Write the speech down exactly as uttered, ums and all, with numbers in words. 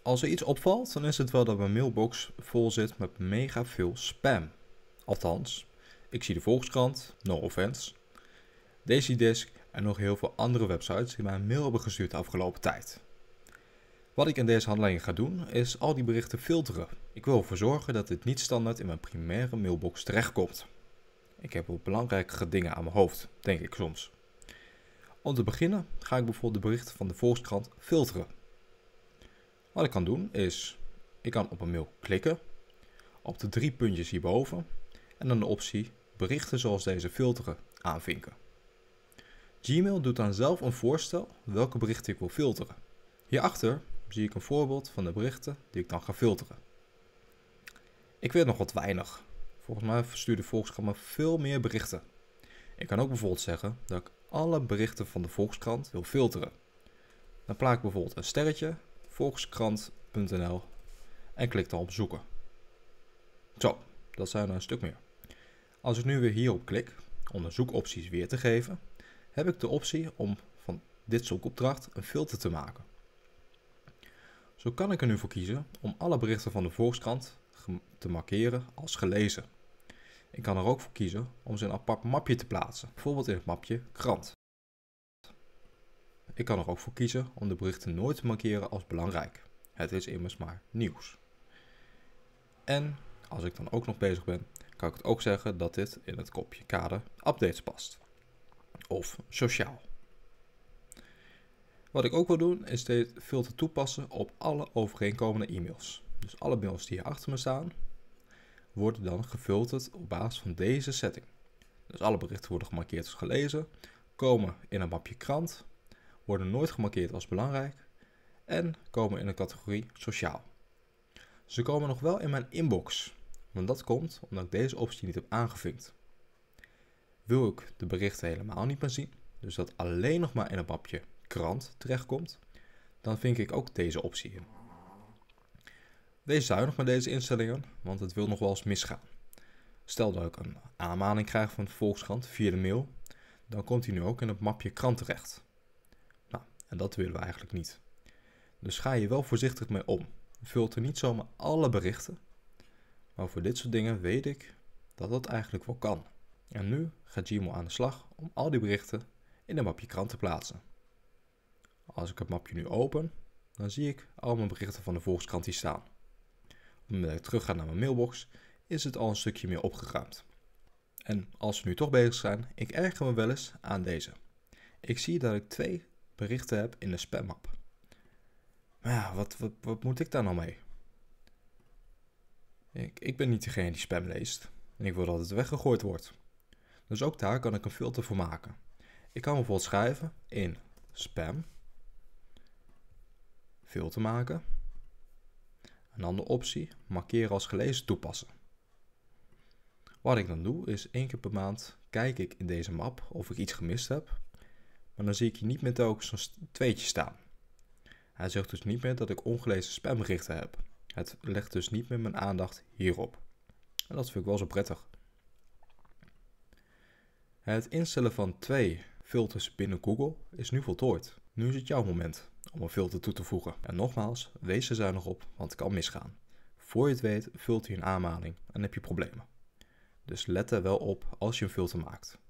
Als er iets opvalt, dan is het wel dat mijn mailbox vol zit met mega veel spam. Althans, ik zie de Volkskrant, no offense, DaisyDisk en nog heel veel andere websites die mij een mail hebben gestuurd de afgelopen tijd. Wat ik in deze handeling ga doen, is al die berichten filteren. Ik wil ervoor zorgen dat dit niet standaard in mijn primaire mailbox terechtkomt. Ik heb wat belangrijkere dingen aan mijn hoofd, denk ik soms. Om te beginnen ga ik bijvoorbeeld de berichten van de Volkskrant filteren. Wat ik kan doen is, ik kan op een mail klikken, op de drie puntjes hierboven en dan de optie berichten zoals deze filteren aanvinken. Gmail doet dan zelf een voorstel welke berichten ik wil filteren. Hierachter zie ik een voorbeeld van de berichten die ik dan ga filteren. Ik weet nog wat weinig. Volgens mij verstuurt de Volkskrant me veel meer berichten. Ik kan ook bijvoorbeeld zeggen dat ik alle berichten van de Volkskrant wil filteren. Dan plaat ik bijvoorbeeld een sterretje, volkskrant punt n l en klik dan op zoeken. Zo, dat zijn er een stuk meer. Als ik nu weer hierop klik, om de zoekopties weer te geven, heb ik de optie om van dit zoekopdracht een filter te maken. Zo kan ik er nu voor kiezen om alle berichten van de Volkskrant te markeren als gelezen. Ik kan er ook voor kiezen om ze in een apart mapje te plaatsen, bijvoorbeeld in het mapje krant. Ik kan er ook voor kiezen om de berichten nooit te markeren als belangrijk. Het is immers maar nieuws. En als ik dan ook nog bezig ben, kan ik het ook zeggen dat dit in het kopje kader updates past. Of sociaal. Wat ik ook wil doen is dit filter toepassen op alle overeenkomende e-mails. Dus alle mails die hier achter me staan, worden dan gefilterd op basis van deze setting. Dus alle berichten worden gemarkeerd als gelezen, komen in een mapje krant, worden nooit gemarkeerd als belangrijk en komen in de categorie sociaal. Ze komen nog wel in mijn inbox, want dat komt omdat ik deze optie niet heb aangevinkt. Wil ik de berichten helemaal niet meer zien, dus dat alleen nog maar in het mapje krant terechtkomt, dan vink ik ook deze optie in. Wees zuinig met deze instellingen, want het wil nog wel eens misgaan. Stel dat ik een aanmaning krijg van de Volkskrant via de mail, dan komt hij nu ook in het mapje krant terecht. Nou, en dat willen we eigenlijk niet. Dus ga je wel voorzichtig mee om. Filter niet zomaar alle berichten, maar voor dit soort dingen weet ik dat dat eigenlijk wel kan. En nu gaat Gmail aan de slag om al die berichten in een mapje krant te plaatsen. Als ik het mapje nu open, dan zie ik al mijn berichten van de Volkskrant hier staan. Omdat ik terug ga naar mijn mailbox, is het al een stukje meer opgeruimd. En als we nu toch bezig zijn, ik erger me wel eens aan deze. Ik zie dat ik twee berichten heb in de spammap. Maar ja, wat, wat, wat moet ik daar nou mee? Ik, ik ben niet degene die spam leest. En ik wil dat het weggegooid wordt. Dus ook daar kan ik een filter voor maken. Ik kan bijvoorbeeld schrijven in spam. Filter maken. En dan de optie markeren als gelezen toepassen. Wat ik dan doe is één keer per maand kijk ik in deze map of ik iets gemist heb. Maar dan zie ik hier niet meer telkens zo'n tweetje staan. Hij zegt dus niet meer dat ik ongelezen spamberichten heb. Het legt dus niet meer mijn aandacht hierop. En dat vind ik wel zo prettig. Het instellen van twee filters binnen Google is nu voltooid. Nu is het jouw moment om een filter toe te voegen. En nogmaals, wees er zuinig op, want het kan misgaan. Voor je het weet vult hij een aanmaning en heb je problemen. Dus let er wel op als je een filter maakt.